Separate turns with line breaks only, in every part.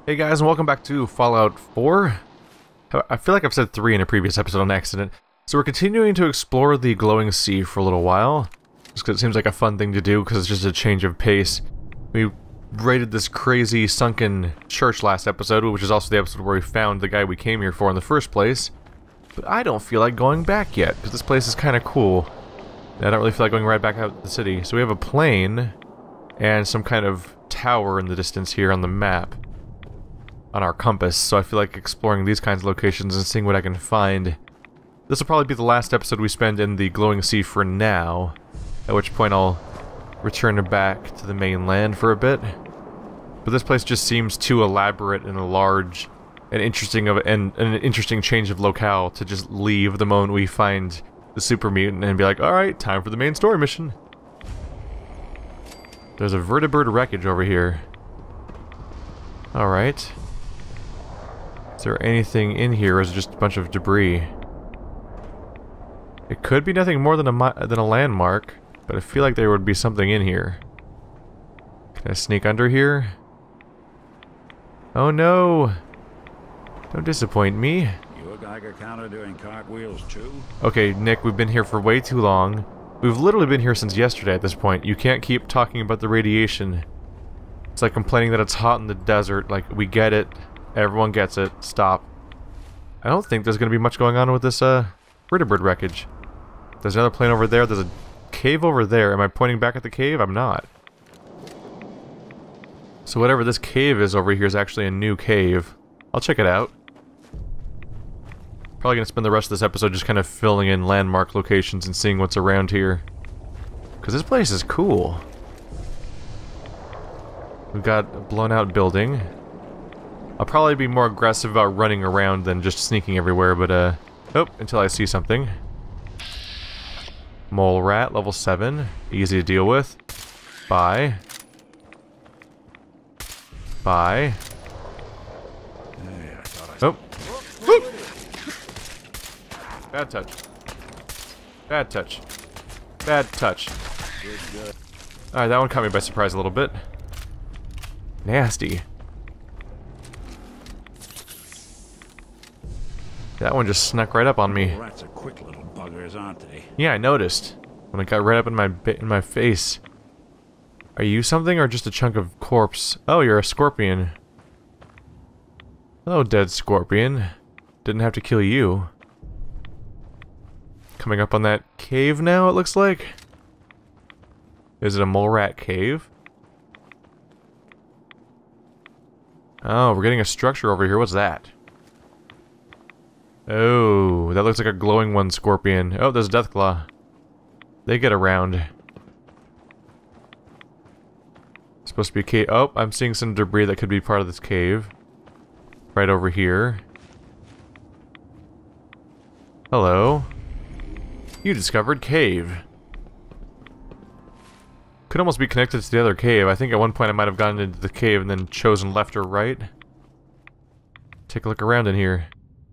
Hey guys, and welcome back to Fallout 4. I feel like I've said 3 in a previous episode on accident. So we're continuing to explore the glowing sea for a little while. Just because it seems like a fun thing to do, because it's just a change of pace. We raided this crazy sunken church last episode, which is also the episode where we found the guy we came here for in the first place. But I don't feel like going back yet, because this place is kind of cool. I don't really feel like going right back out to the city. So we have a plane, and some kind of tower in the distance here on the map. On our compass, so I feel like exploring these kinds of locations and seeing what I can find. This will probably be the last episode we spend in the glowing sea for now, at which point I'll return back to the mainland for a bit. But this place just seems too elaborate and large and interesting an interesting change of locale to just leave the moment we find the super mutant and be like, alright, time for the main story mission. There's a vertibird wreckage over here. Alright. Is there anything in here, or is it just a bunch of debris? It could be nothing more than a landmark, but I feel like there would be something in here. Can I sneak under here? Oh no! Don't disappoint me.
You a Geiger counter doing cartwheels too?
Okay, Nick, we've been here for way too long. We've literally been here since yesterday at this point. You can't keep talking about the radiation. It's like complaining that it's hot in the desert. Like, we get it. Everyone gets it. Stop. I don't think there's going to be much going on with this, vertibird wreckage. There's another plane over there. There's a cave over there. Am I pointing back at the cave? I'm not. So whatever this cave is over here is actually a new cave. I'll check it out. Probably going to spend the rest of this episode just kind of filling in landmark locations and seeing what's around here. Because this place is cool. We've got a blown out building. I'll probably be more aggressive about running around than just sneaking everywhere, but, oh, until I see something. Mole rat, level 7. Easy to deal with. Bye. Bye. Oh. Woo! Bad touch. Bad touch. Bad touch. Alright, that one caught me by surprise a little bit. Nasty. That one just snuck right up on me.
Rats are quick little buggers, aren't they?
Yeah, I noticed. When it got right up in my face. Are you something or just a chunk of corpse? Oh, you're a scorpion. Hello, dead scorpion. Didn't have to kill you. Coming up on that cave now, it looks like. Is it a mole rat cave? Oh, we're getting a structure over here. What's that? Oh, that looks like a glowing one scorpion. Oh, there's a Deathclaw. They get around. Supposed to be a cave. Oh, I'm seeing some debris that could be part of this cave. Right over here. Hello. You discovered cave. Could almost be connected to the other cave. I think at one point I might have gone into the cave and then chosen left or right. Take a look around in here.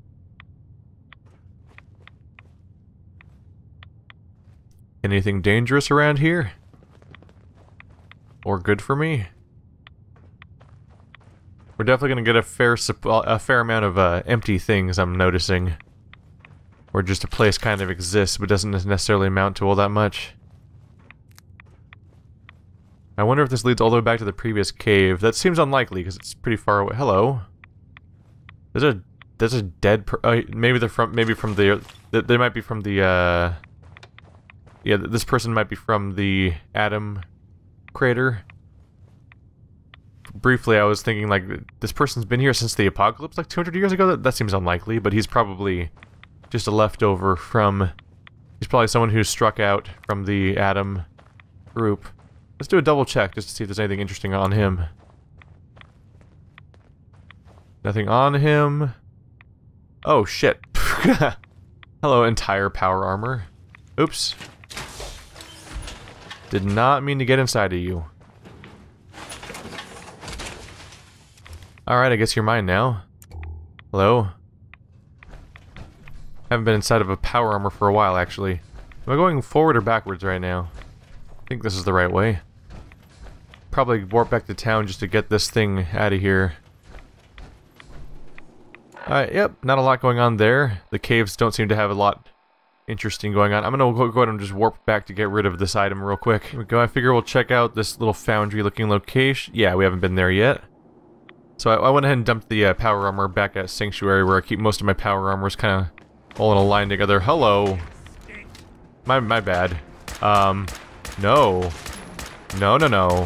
Anything dangerous around here? Or good for me? We're definitely gonna get a fair amount of empty things, I'm noticing. Where just a place kind of exists, but doesn't necessarily amount to all that much. I wonder if this leads all the way back to the previous cave. That seems unlikely, because it's pretty far away. Hello? There's a dead maybe they're from, they might be from the, yeah, this person might be from the Atom crater. Briefly, I was thinking, like, this person's been here since the apocalypse, like 200 years ago? That seems unlikely, but he's probably just a leftover from... He's probably someone who struck out from the Atom group. Let's do a double check, just to see if there's anything interesting on him. Nothing on him. Oh, shit. Hello, entire power armor. Oops. Did not mean to get inside of you. Alright, I guess you're mine now. Hello? Haven't been inside of a power armor for a while, actually. Am I going forward or backwards right now? I think this is the right way. Probably warp back to town just to get this thing out of here. Yep, not a lot going on there. The caves don't seem to have a lot interesting going on. I'm gonna go ahead and just warp back to get rid of this item real quick. Here we go. I figure we'll check out this little foundry looking location. Yeah, we haven't been there yet. So I went ahead and dumped the power armor back at Sanctuary, where I keep most of my power armors kind of all in a line together. Hello. My bad. No. No, no, no. No,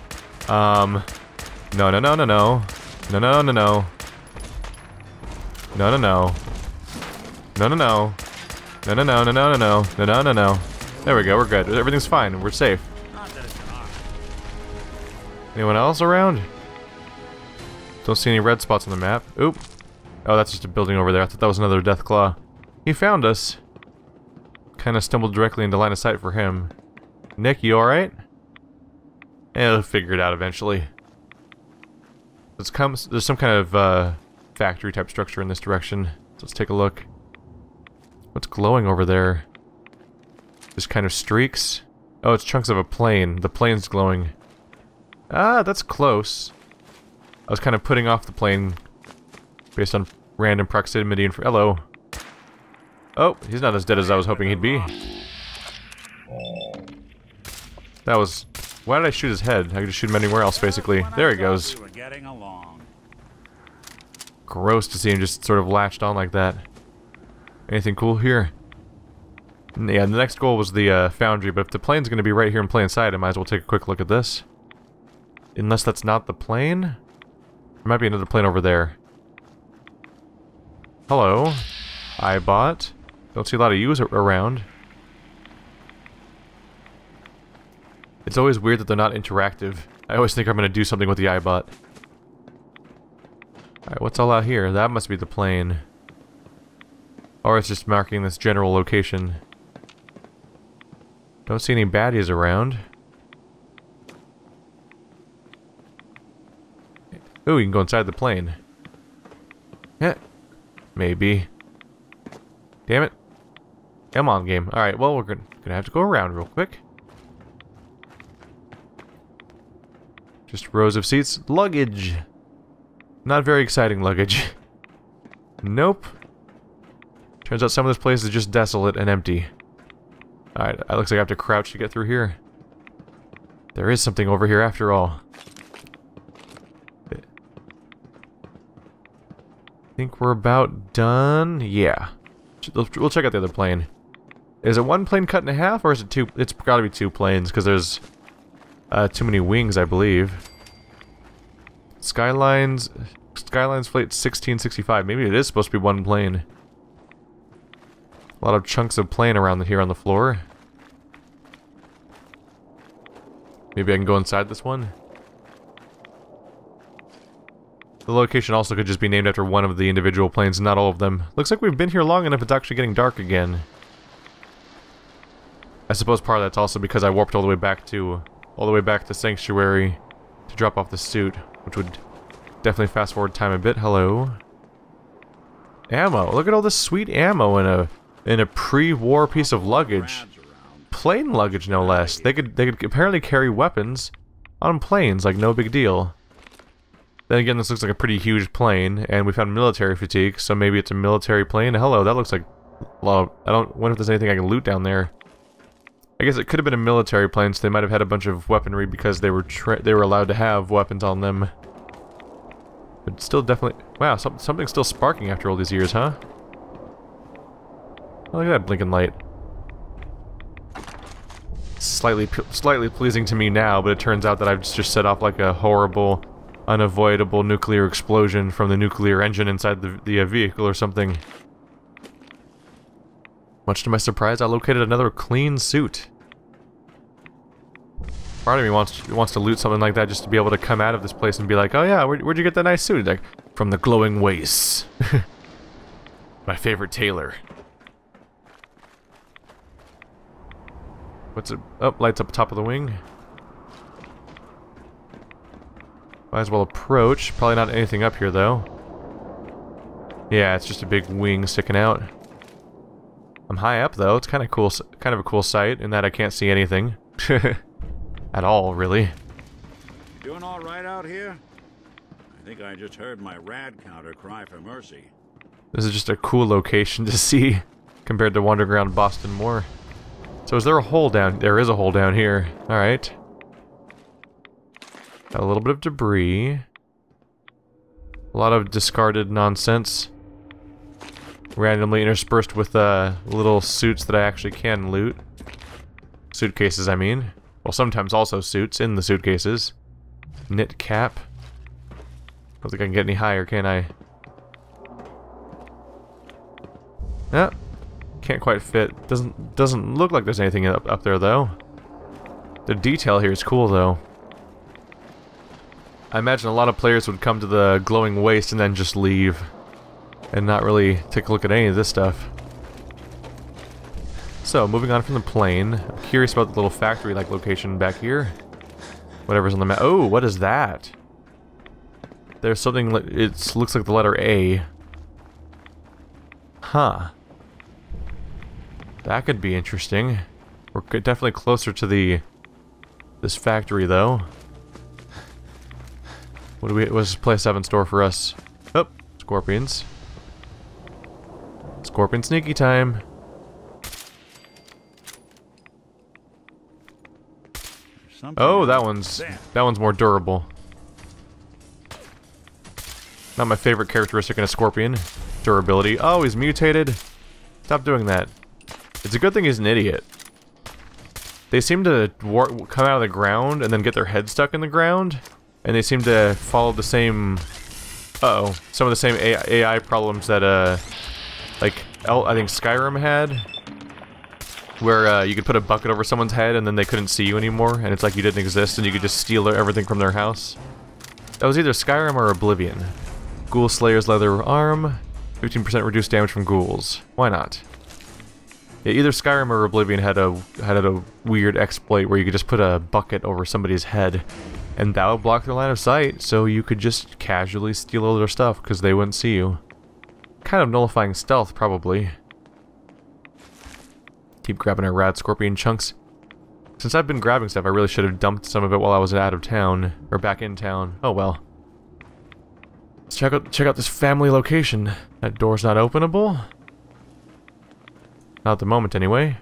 no, no, no, no. No, no, no, no. No, no, no. No, no, no. No, no, no, no, no, no, no, no, no, no, no. There we go, we're good. Everything's fine, we're safe. Anyone else around? Don't see any red spots on the map. Oop. Oh, that's just a building over there. I thought that was another Deathclaw. He found us. Kinda stumbled directly into line of sight for him. Nick, you alright? He'll figure it out eventually. There's some kind of factory type structure in this direction. So let's take a look. What's glowing over there? Just kind of streaks? Oh, it's chunks of a plane. The plane's glowing. Ah, that's close. I was kind of putting off the plane based on random proximity and... Hello. Oh, he's not as dead as I was hoping he'd be. That was... Why did I shoot his head? I could just shoot him anywhere else, basically. There he goes. Gross to see him just sort of latched on like that. Anything cool here? Yeah, the next goal was the foundry, but if the plane's going to be right here in plain sight, I might as well take a quick look at this. Unless that's not the plane? There might be another plane over there. Hello. I.B.O.T. Don't see a lot of yous around. It's always weird that they're not interactive. I always think I'm going to do something with the I.B.O.T. Alright, what's all out here? That must be the plane. Or it's just marking this general location. Don't see any baddies around. Ooh, you can go inside the plane. Yeah. Maybe. Damn it. Come on, game. Alright, well, we're gonna have to go around real quick. Just rows of seats. Luggage! Not very exciting luggage. Nope. Turns out some of this place is just desolate and empty. Alright, it looks like I have to crouch to get through here. There is something over here after all. I think we're about done. Yeah. We'll check out the other plane. Is it one plane cut in half, or is it two? It's gotta be two planes, because there's too many wings, I believe. Skylines flight 1665. Maybe it is supposed to be one plane. A lot of chunks of plane around here on the floor. Maybe I can go inside this one. The location also could just be named after one of the individual planes, not all of them. Looks like we've been here long enough it's actually getting dark again. I suppose part of that's also because I warped all the way back to Sanctuary to drop off the suit, which would definitely fast forward time a bit. Hello. Ammo. Look at all this sweet ammo in a pre-war piece of luggage. Plane luggage, no less. They could apparently carry weapons on planes, like no big deal. Then again, this looks like a pretty huge plane, and we found military fatigue, so maybe it's a military plane. Hello, that looks like a lot of... I don't wonder if there's anything I can loot down there. I guess it could have been a military plane, so they might have had a bunch of weaponry because they were allowed to have weapons on them. But still definitely... Wow, something's still sparking after all these years, huh? Oh, look at that blinking light. Slightly pleasing to me now, but it turns out that I've just set off like a horrible, unavoidable nuclear explosion from the nuclear engine inside the vehicle or something. Much to my surprise, I located another clean suit. Part of me wants to loot something like that just to be able to come out of this place and be like, oh yeah, where'd you get that nice suit? Like, from the glowing wastes. My favorite tailor. What's it? Oh, lights up top of the wing. Might as well approach. Probably not anything up here though. Yeah, it's just a big wing sticking out. I'm high up though. It's kind of cool, kind of a cool sight in that I can't see anything at all, really.
Doing all right out here? I think I just heard my rad counter cry for mercy.
This is just a cool location to see compared to wandering around Boston more. So is there a hole down? There is a hole down here. Alright. Got a little bit of debris. A lot of discarded nonsense. Randomly interspersed with little suits that I actually can loot. Suitcases, I mean. Well, sometimes also suits in the suitcases. Knit cap. Don't think I can get any higher, can I? Yep. Can't quite fit. Doesn't look like there's anything up there though. The detail here is cool though. I imagine a lot of players would come to the glowing waste and then just leave and not really take a look at any of this stuff. So, moving on from the plane, I'm curious about the little factory-like location back here. Whatever's on the map. Oh, what is that? There's something, it looks like the letter A. Huh. That could be interesting. We're definitely closer to this factory, though. What does this place have in store for us? Oh, scorpions. Scorpion sneaky time. Oh, that one's more durable. Not my favorite characteristic in a scorpion. Durability. Oh, he's mutated. Stop doing that. It's a good thing he's an idiot. They seem to come out of the ground and then get their head stuck in the ground. And they seem to follow the same... Uh-oh. Some of the same AI problems that, like, I think Skyrim had. Where, you could put a bucket over someone's head and then they couldn't see you anymore. And it's like you didn't exist and you could just steal everything from their house. That was either Skyrim or Oblivion. Ghoul Slayer's leather arm. 15% reduced damage from ghouls. Why not? Yeah, either Skyrim or Oblivion had a weird exploit where you could just put a bucket over somebody's head, and that would block their line of sight, so you could just casually steal all their stuff because they wouldn't see you. Kind of nullifying stealth, probably. Keep grabbing our rad scorpion chunks. Since I've been grabbing stuff, I really should have dumped some of it while I was out of town, or back in town. Oh well. Let's check out this family location. That door's not openable. Not at the moment, anyway.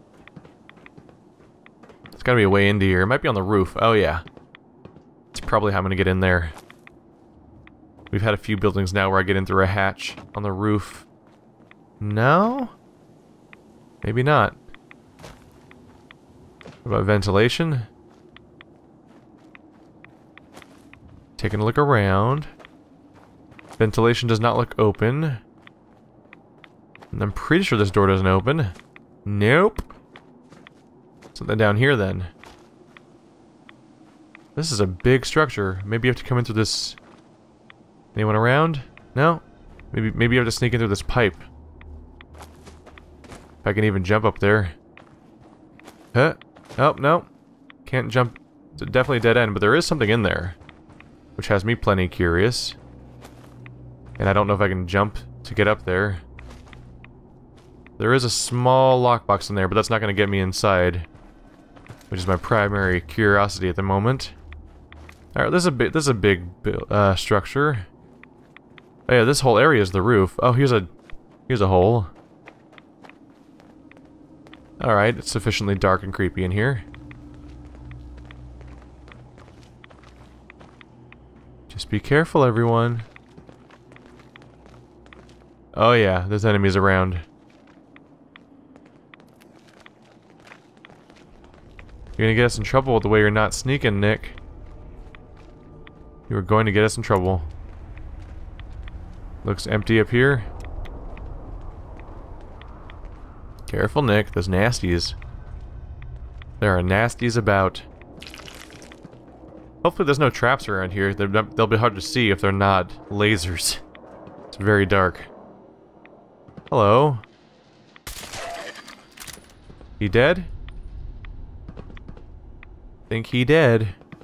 There's gotta be a way into here. It might be on the roof. Oh, yeah. It's probably how I'm gonna get in there. We've had a few buildings now where I get in through a hatch on the roof. No? Maybe not. What about ventilation? Taking a look around. Ventilation does not look open. And I'm pretty sure this door doesn't open. Nope. Something down here then. This is a big structure. Maybe you have to come in through this... Anyone around? No? Maybe you have to sneak in through this pipe. If I can even jump up there. Huh? Oh, no. Can't jump. It's definitely a dead end, but there is something in there. Which has me plenty curious. And I don't know if I can jump to get up there. There is a small lockbox in there, but that's not going to get me inside. Which is my primary curiosity at the moment. Alright, this is a big structure. Oh yeah, this whole area is the roof. Oh, here's a hole. Alright, it's sufficiently dark and creepy in here. Just be careful, everyone. Oh yeah, there's enemies around. You're gonna get us in trouble with the way you're not sneaking, Nick. You are going to get us in trouble. Looks empty up here. Careful, Nick. Those nasties. There are nasties about. Hopefully there's no traps around here. They'll be hard to see if they're not lasers. It's very dark. Hello. He dead? Think he dead.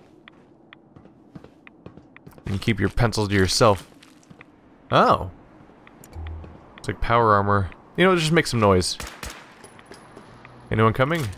And keep your pencils to yourself. Oh. It's like power armor. You know, just make some noise. Anyone coming?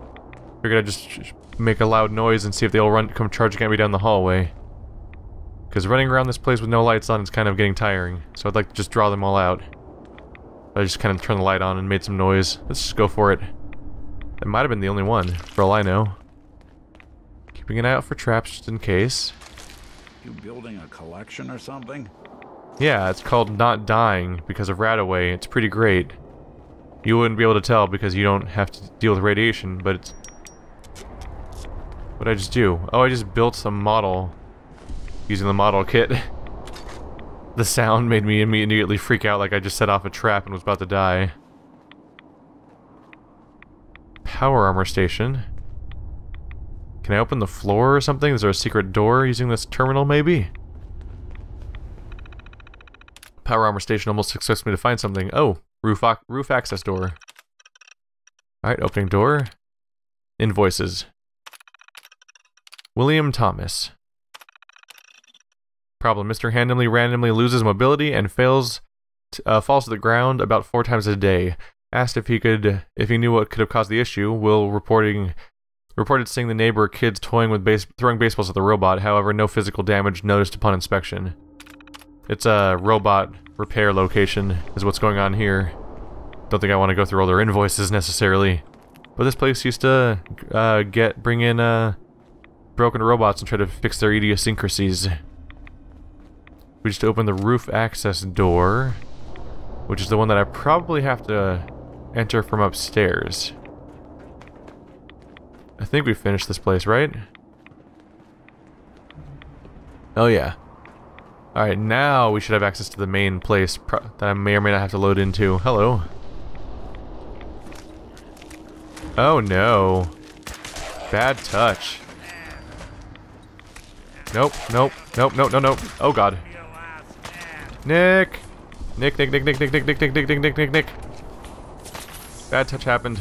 Figured I'd just make a loud noise and see if they'll come charging at me down the hallway. Because running around this place with no lights on is kind of getting tiring. So I'd like to just draw them all out. I just kind of turned the light on and made some noise. Let's just go for it. It might have been the only one, for all I know. Keeping an eye out for traps just in case.
You building a collection or something?
Yeah, it's called Not Dying because of Radaway. It's pretty great. You wouldn't be able to tell because you don't have to deal with radiation, but it's... What'd I just do? Oh, I just built some model using the model kit. The sound made me immediately freak out like I just set off a trap and was about to die. Power armor station. Can I open the floor or something? Is there a secret door using this terminal, maybe? Power armor station almost expects me to find something. Oh, roof access door. Alright, opening door. Invoices. William Thomas. Problem: Mr. randomly loses mobility and falls to the ground about 4 times a day. Asked if he knew what could have caused the issue. Will reported seeing the neighbor kids throwing baseballs at the robot. However, no physical damage noticed upon inspection. It's a robot repair location, is what's going on here. Don't think I want to go through all their invoices necessarily, but this place used to bring in broken robots and try to fix their idiosyncrasies. We just opened the roof access door, which is the one that I probably have to enter from upstairs. I think we finished this place, right? Oh yeah. Alright, now we should have access to the main place that I may or may not have to load into. Hello. Oh no. Bad touch. Nope, nope, nope, nope, no, nope. Oh god. Nick! Nick. Bad touch happened.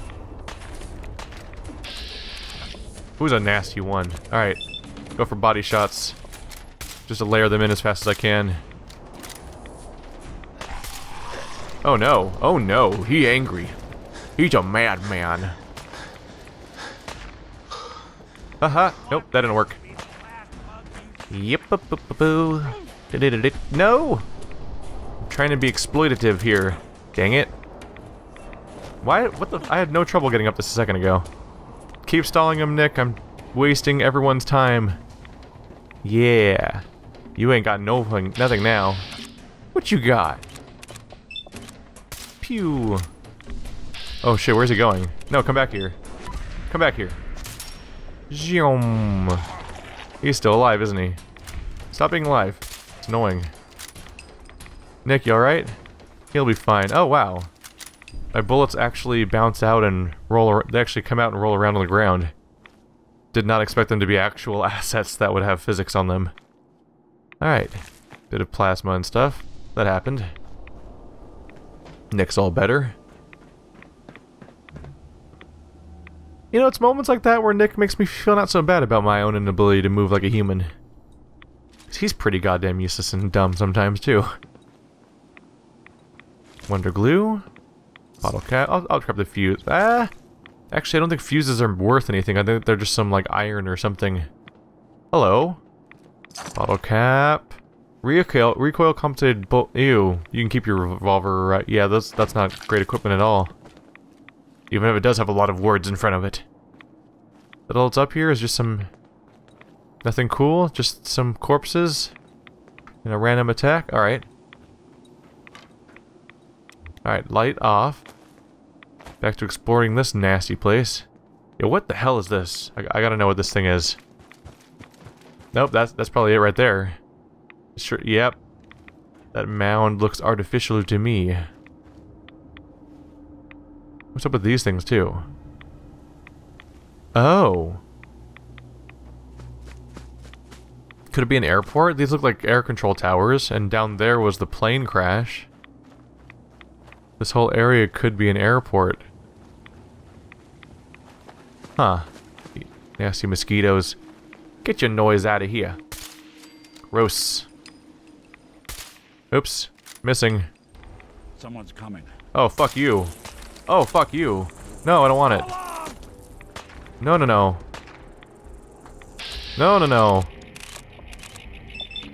Who's a nasty one? Alright. Go for body shots. Just to layer them in as fast as I can. Oh no. Oh no. He angry. He's a madman. Haha. Nope, that didn't work. Yep. No! I'm trying to be exploitative here. Dang it. Why? What the? I had no trouble getting up this a second ago. Keep stalling him, Nick. I'm wasting everyone's time. Yeah. You ain't got nothing now. What you got? Pew. Oh shit, where's he going? No, come back here. Come back here. Zoom. He's still alive, isn't he? Stop being alive. It's annoying. Nick, you alright? He'll be fine. Oh, wow. My bullets actually bounce out and they actually come out and roll around on the ground. Did not expect them to be actual assets that would have physics on them. Alright. Bit of plasma and stuff. That happened. Nick's all better. You know, it's moments like that where Nick makes me feel not so bad about my own inability to move like a human. He's pretty goddamn useless and dumb sometimes, too. Wonder glue. Bottle cap. I'll grab the fuse. Ah! Actually, I don't think fuses are worth anything. I think they're just some, like, iron or something. Hello. Bottle cap. Recoil compensated bolt. Ew. You can keep your revolver right. Yeah, that's not great equipment at all. Even if it does have a lot of words in front of it. That all it's up here is just some... Nothing cool? Just some corpses? And a random attack? Alright. Alright, light off. Back to exploring this nasty place. Yo, what the hell is this? I gotta know what this thing is. Nope, that's probably it right there. Sure, yep. That mound looks artificial to me. What's up with these things, too? Oh. Could it be an airport? These look like air control towers, and down there was the plane crash. This whole area could be an airport. Huh. Nasty mosquitoes. Get your noise out of here. Gross. Oops. Missing.
Someone's coming.
Oh, fuck you. Oh, fuck you. No, I don't want it. No, no, no. No, no, no.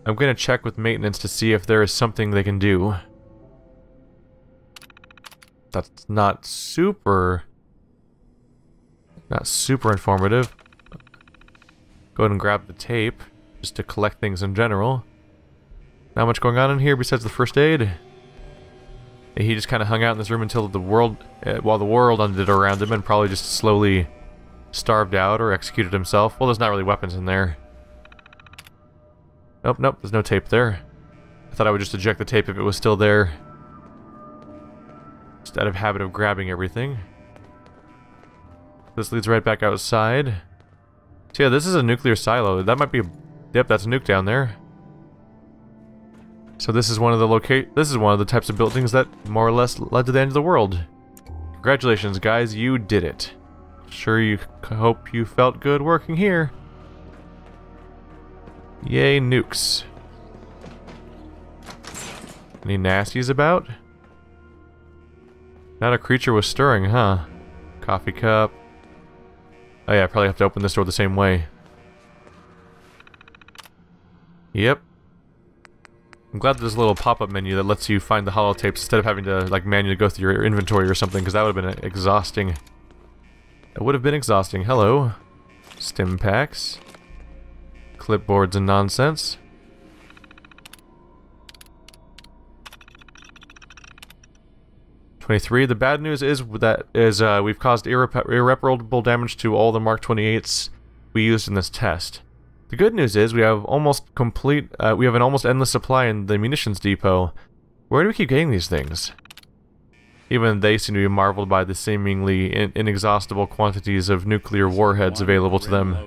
I'm gonna check with maintenance to see if there is something they can do. That's not super informative. Go ahead and grab the tape, just to collect things in general. Not much going on in here besides the first aid. He just kind of hung out in this room until the world, while the world undid around him, and probably just slowly starved out or executed himself. Well, there's not really weapons in there. Nope, nope, there's no tape there. I thought I would just eject the tape if it was still there. Just out of habit of grabbing everything. This leads right back outside. So yeah, this is a nuclear silo. That might be a... Yep, that's a nuke down there. So this is one of the types of buildings that more or less led to the end of the world. Congratulations, guys, you did it. Hope you felt good working here. Yay, nukes. Any nasties about? Not a creature was stirring, huh? Coffee cup. Oh yeah, I probably have to open this door the same way. Yep. I'm glad there's a little pop-up menu that lets you find the holotapes instead of having to like manually go through your inventory or something, because that would have been exhausting. It would have been exhausting. Hello. Stim packs. Clipboards and nonsense. '23. The bad news is we've caused irreparable damage to all the Mark 28s we used in this test. The good news is we have an almost endless supply in the munitions depot. Where do we keep getting these things? Even they seem to be marveled by the seemingly inexhaustible quantities of nuclear warheads available to them.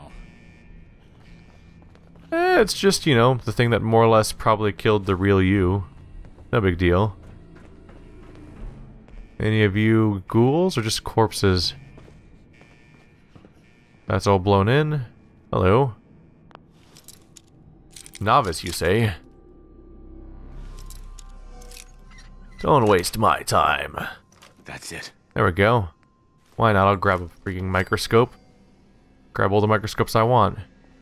It's just, you know, the thing that more or less probably killed the real you. No big deal. Any of you ghouls or just corpses? That's all blown in. Hello. Novice, you say? Don't waste my time.
That's it.
There we go. Why not? I'll grab a freaking microscope. Grab all the microscopes I want.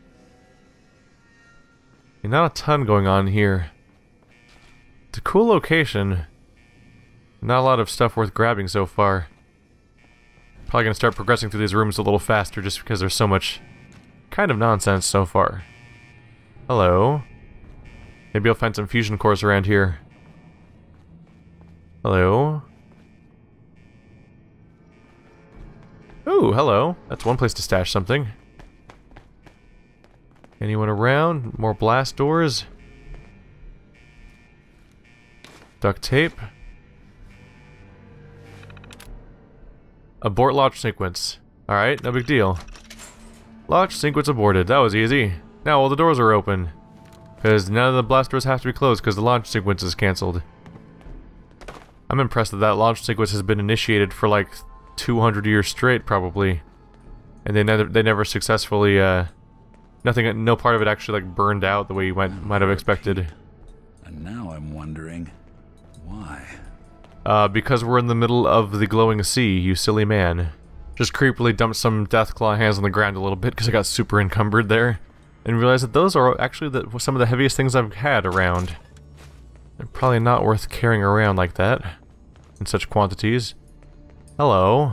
Not a ton going on here. It's a cool location. Not a lot of stuff worth grabbing so far. Probably gonna start progressing through these rooms a little faster just because there's so much kind of nonsense so far. Hello. Maybe I'll find some fusion cores around here. Hello. Ooh, hello. That's one place to stash something. Anyone around? More blast doors? Duct tape? Abort launch sequence. Alright, no big deal. Launch sequence aborted. That was easy. Now all the doors are open. Because none of the blast doors have to be closed because the launch sequence is cancelled. I'm impressed that that launch sequence has been initiated for like 200 years straight, probably. And they never successfully, no part of it actually like burned out the way you might have expected.
And now I'm wondering why.
Because we're in the middle of the glowing sea, you silly man. Just creepily dumped some Deathclaw hands on the ground a little bit because I got super encumbered there. And realized that those are actually some of the heaviest things I've had around. They're probably not worth carrying around like that. In such quantities. Hello.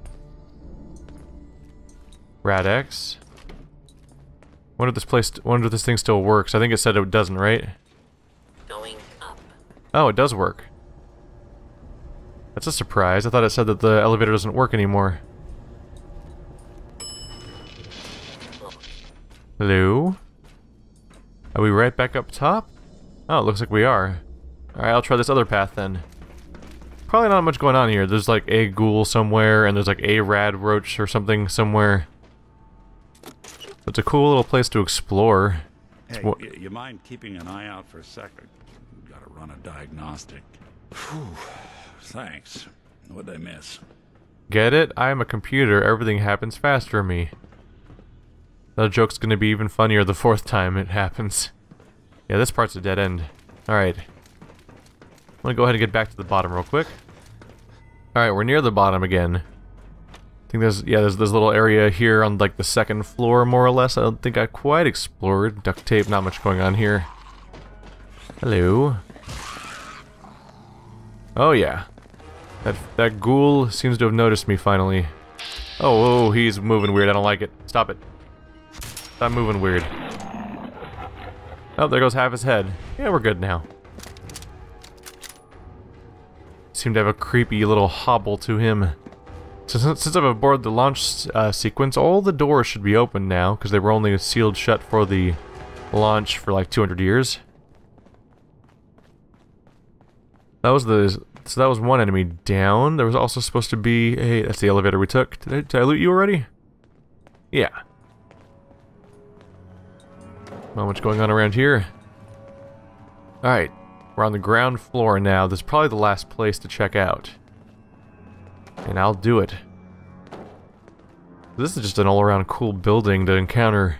Radex. Wonder if this thing still works. I think it said it doesn't, right?
Going up.
Oh, it does work. That's a surprise. I thought it said that the elevator doesn't work anymore. Hello? Are we right back up top? Oh, it looks like we are. Alright, I'll try this other path then. Probably not much going on here. There's like a ghoul somewhere, and there's like a rad roach or something somewhere. It's a cool little place to explore.
Hey, you mind keeping an eye out for a second? Gotta run a diagnostic. Whew. Thanks. What'd I miss?
Get it? I'm a computer. Everything happens fast for me. The joke's gonna be even funnier the fourth time it happens. Yeah, this part's a dead end. Alright. I'm gonna go ahead and get back to the bottom real quick. Alright, we're near the bottom again. I think there's this little area here on like the second floor, more or less. I don't think I quite explored. Duct tape, not much going on here. Hello. Oh yeah. That ghoul seems to have noticed me finally. Oh, he's moving weird. I don't like it. Stop it. Stop moving weird. Oh, there goes half his head. Yeah, we're good now. Seemed to have a creepy little hobble to him. So since I'm aboard the launch sequence, all the doors should be open now, because they were only sealed shut for the launch for like 200 years. That was so that was one enemy down. There was also supposed to be a... That's the elevator we took. Did I loot you already? Yeah. Not much going on around here. Alright. We're on the ground floor now. This is probably the last place to check out. And I'll do it. This is just an all-around cool building to encounter.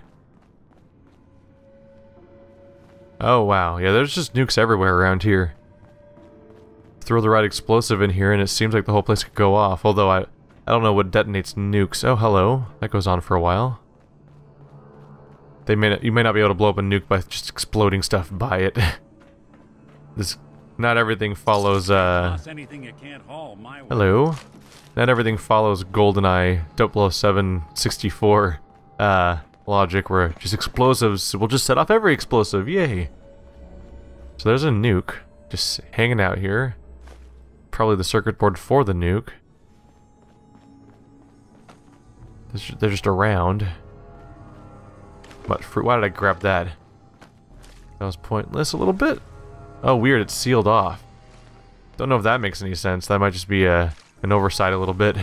Oh wow, yeah, there's just nukes everywhere around here. Throw the right explosive in here and it seems like the whole place could go off, although I don't know what detonates nukes. Oh, hello. That goes on for a while. You may not be able to blow up a nuke by just exploding stuff by it. Not everything follows, hello. Not everything follows GoldenEye 00764 logic, where just explosives will just set off every explosive. Yay! So there's a nuke just hanging out here. Probably the circuit board for the nuke. They're just around. But why did I grab that? That was pointless a little bit. Oh, weird, it's sealed off. Don't know if that makes any sense. That might just be an oversight a little bit.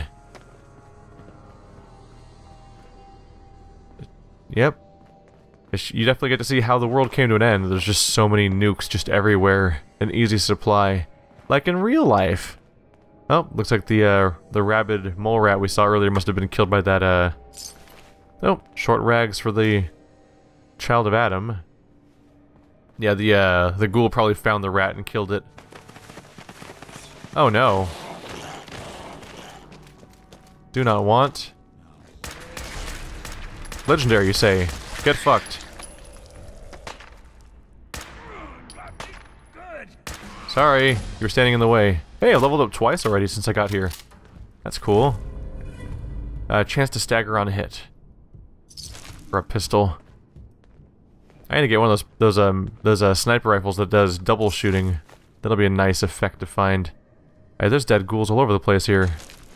Yep. You definitely get to see how the world came to an end. There's just so many nukes just everywhere. An easy supply. Like in real life. Oh, looks like the rabid mole rat we saw earlier must have been killed by that, oh, short rags for the child of Adam. Yeah, the ghoul probably found the rat and killed it. Oh no. Do not want. Legendary, you say. Get fucked. Sorry, you were standing in the way. Hey, I leveled up twice already since I got here. That's cool. Chance to stagger on a hit. For a pistol. I need to get one of those sniper rifles that does double shooting. That'll be a nice effect to find. Hey, there's dead ghouls all over the place here.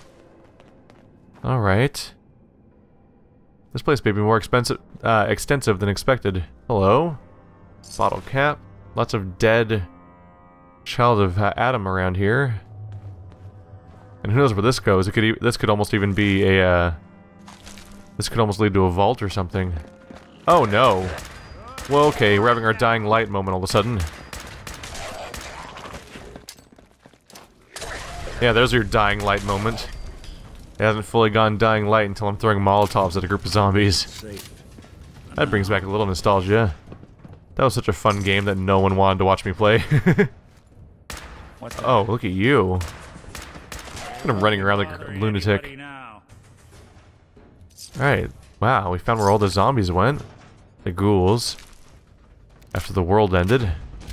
Alright. This place may be more extensive than expected. Hello? Bottle cap. Lots of dead child of Adam around here. And who knows where this goes? This could almost even be a this could almost lead to a vault or something. Oh no. Well, okay, we're having our dying light moment all of a sudden. Yeah, there's your dying light moment. It hasn't fully gone dying light until I'm throwing Molotovs at a group of zombies. That brings back a little nostalgia. That was such a fun game that no one wanted to watch me play. Oh, look at you. I'm running around like a lunatic. Alright, wow, we found where all the zombies went. The ghouls. After the world ended.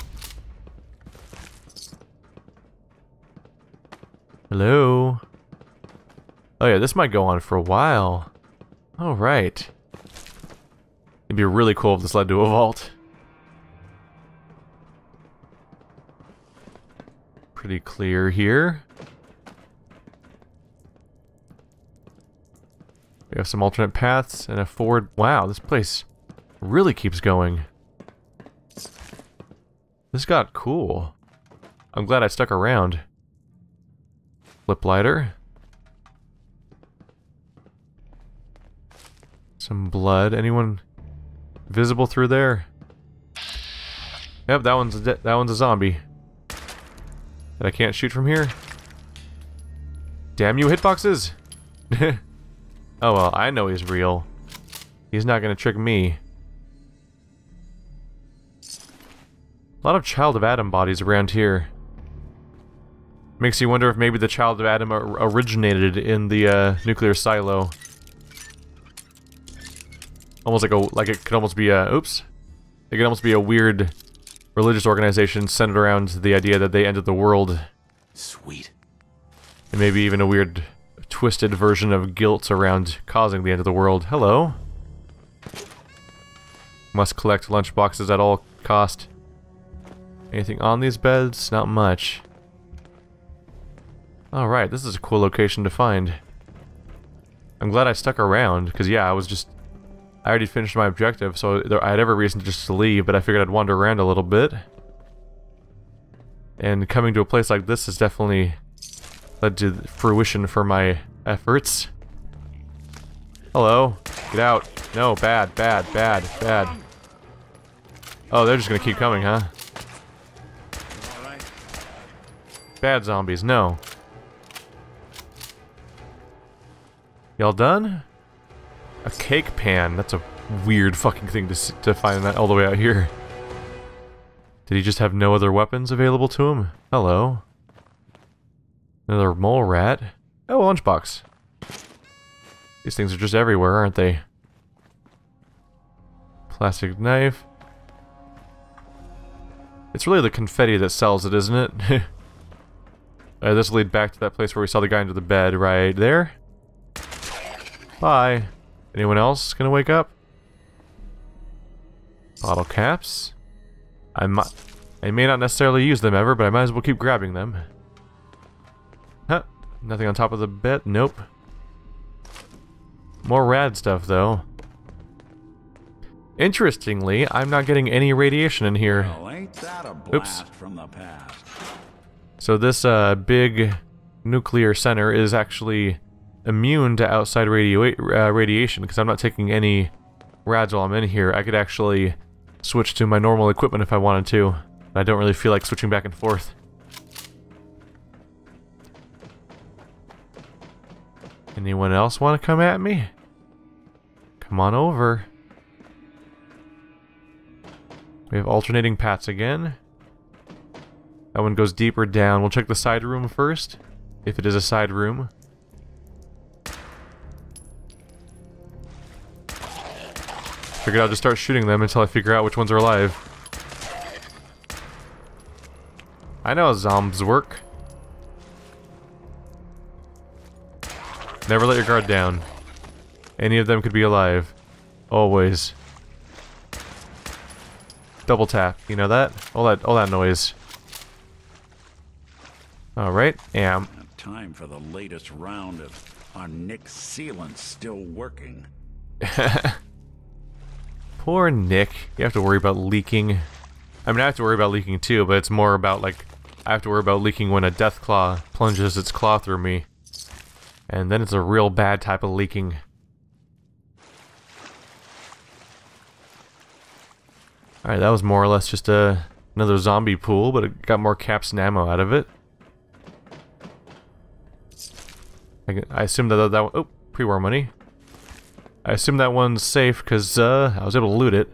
Hello? Oh yeah, this might go on for a while. Alright. It'd be really cool if this led to a vault. Pretty clear here. We have some alternate paths and a forward... Wow, this place really keeps going. This got cool. I'm glad I stuck around. Flip lighter. Some blood. Anyone visible through there? Yep, that one's a zombie. And I can't shoot from here? Damn you, hitboxes! Oh well, I know he's real. He's not gonna trick me. A lot of Child of Adam bodies around here. Makes you wonder if maybe the child of Adam originated in the nuclear silo. Almost like it could almost be a oops. It could almost be a weird religious organization centered around the idea that they ended the world.
Sweet.
And maybe even a weird, twisted version of guilt around causing the end of the world. Hello. Must collect lunchboxes at all cost. Anything on these beds? Not much. Alright, this is a cool location to find. I'm glad I stuck around, because yeah, I already finished my objective, so I had every reason just to leave, but I figured I'd wander around a little bit. And coming to a place like this has definitely led to fruition for my efforts. Hello. Get out. No, bad, bad, bad, bad. Oh, they're just gonna keep coming, huh? Bad zombies, no. Y'all done? A cake pan. That's a weird fucking thing to find that all the way out here. Did he just have no other weapons available to him? Hello. Another mole rat. Oh, a lunchbox. These things are just everywhere, aren't they? Plastic knife. It's really the confetti that sells it, isn't it? This will lead back to that place where we saw the guy under the bed right there. Bye. Anyone else gonna wake up? Bottle caps. I may not necessarily use them ever, but I might as well keep grabbing them. Huh. Nothing on top of the bed? Nope. More rad stuff, though. Interestingly, I'm not getting any radiation in here.
Well, ain't that a blast from the past?
So this big nuclear center is actually immune to outside radiation, because I'm not taking any rads while I'm in here. I could actually switch to my normal equipment if I wanted to. I don't really feel like switching back and forth. Anyone else want to come at me? Come on over. We have alternating paths again. That one goes deeper down. We'll check the side room first, if it is a side room. Figured I'll just start shooting them until I figure out which ones are alive. I know how zombs work. Never let your guard down. Any of them could be alive. Always. Double tap, you know that? All that noise. Alright,
Time for the latest round of our Nick sealant still working.
Poor Nick. You have to worry about leaking. I mean, I have to worry about leaking too, but it's more about, like, I have to worry about leaking when a death claw plunges its claw through me. And then it's a real bad type of leaking. Alright, that was more or less just another zombie pool, but it got more caps and ammo out of it. I assume that one... Oh, pre-war money. I assume that one's safe, because I was able to loot it.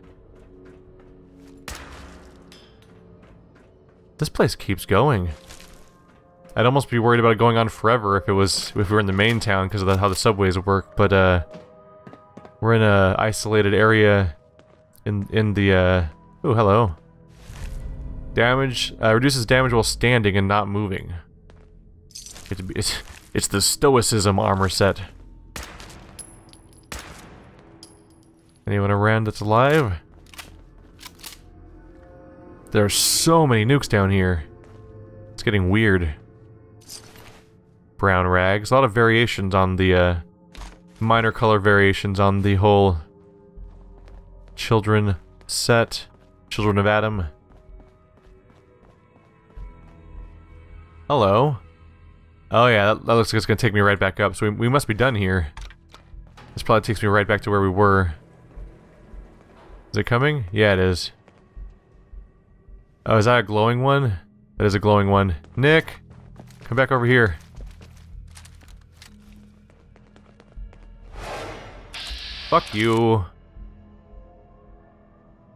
This place keeps going. I'd almost be worried about it going on forever if we were in the main town because of how the subways work, but we're in a isolated area in the oh, hello. Damage reduces damage while standing and not moving. It's the stoicism armor set. Anyone around that's alive? There are so many nukes down here. It's getting weird. Brown rags. A lot of variations on the, minor color variations on the whole children set. Children of Adam. Hello. Oh yeah, that looks like it's gonna take me right back up, so we must be done here. This probably takes me right back to where we were. Is it coming? Yeah, it is. Oh, is that a glowing one? That is a glowing one. Nick! Come back over here. Fuck you.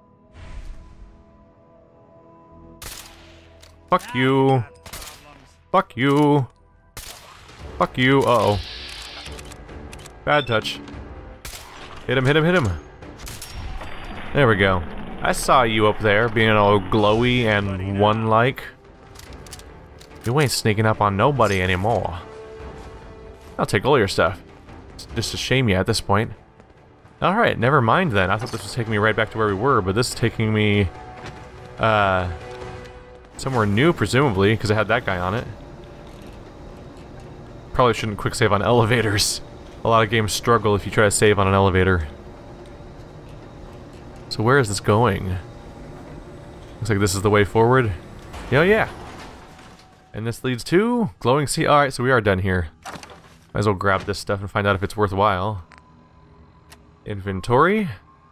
Fuck you. Fuck you. Fuck you. Uh-oh. Bad touch. Hit him, hit him, hit him. There we go. I saw you up there, being all glowy and one-like. You ain't sneaking up on nobody anymore. I'll take all your stuff. It's just to shame you at this point. Alright, never mind then. I thought this was taking me right back to where we were, but this is taking me... somewhere new, presumably, because it had that guy on it. Probably shouldn't quick save on elevators. A lot of games struggle if you try to save on an elevator. So where is this going? Looks like this is the way forward. Oh yeah. And this leads to glowing sea. Alright, so we are done here. Might as well grab this stuff and find out if it's worthwhile. Inventory.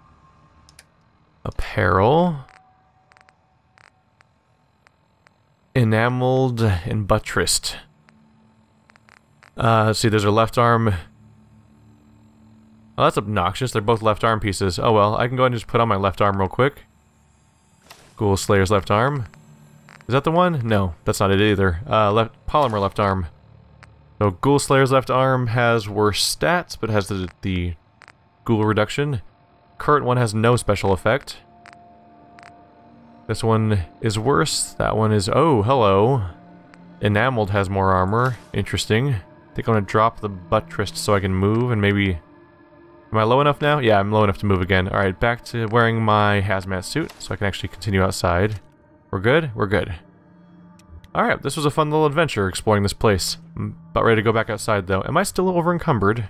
Apparel. Enameled and buttressed. Let's see, there's a left arm. Oh, that's obnoxious. They're both left arm pieces. Oh well, I can go ahead and just put on my left arm real quick. Ghoul Slayer's left arm. Is that the one? No, that's not it either. Polymer left arm. So Ghoul Slayer's left arm has worse stats, but has the ghoul reduction. Current one has no special effect. This one is worse. That one is... oh, hello. Enameled has more armor. Interesting. I think I'm going to drop the buttressed so I can move and maybe... am I low enough now? Yeah, I'm low enough to move again. Alright, back to wearing my hazmat suit so I can actually continue outside. We're good? We're good. Alright, this was a fun little adventure exploring this place. I'm about ready to go back outside though. Am I still over encumbered?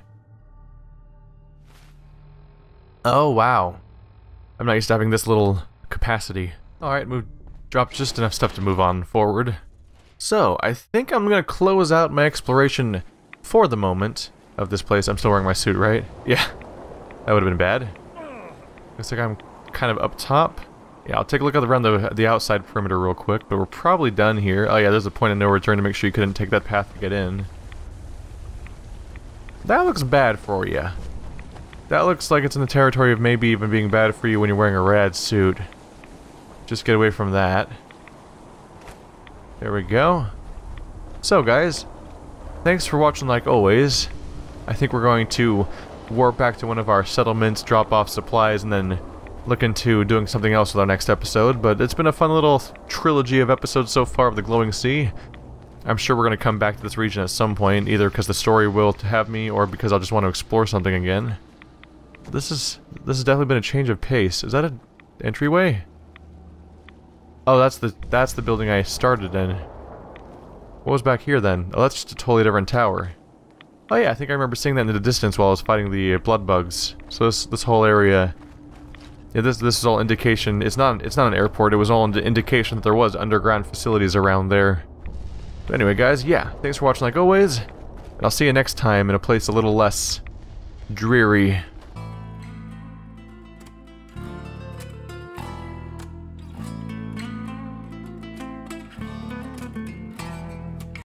Oh, wow. I'm not used to having this little capacity. Alright, dropped just enough stuff to move on forward. So, I think I'm gonna close out my exploration for the moment of this place. I'm still wearing my suit, right? Yeah. That would have been bad. Looks like I'm kind of up top. Yeah, I'll take a look around the outside perimeter real quick, but we're probably done here. Oh yeah, there's a point of no return to make sure you couldn't take that path to get in. That looks bad for you. That looks like it's in the territory of maybe even being bad for you when you're wearing a rad suit. Just get away from that. There we go. So guys, thanks for watching like always. I think we're going to warp back to one of our settlements, drop off supplies, and then look into doing something else with our next episode. But it's been a fun little trilogy of episodes so far of the Glowing Sea. I'm sure we're going to come back to this region at some point, either because the story will have me, or because I'll just want to explore something again. This has definitely been a change of pace. Is that an entryway? Oh, that's the building I started in. What was back here then? Oh, that's just a totally different tower. Oh yeah, I think I remember seeing that in the distance while I was fighting the blood bugs. So this whole area, yeah, this is all indication. It's not an airport. It was all an indication that there was underground facilities around there. But anyway, guys, yeah, thanks for watching like always, and I'll see you next time in a place a little less dreary.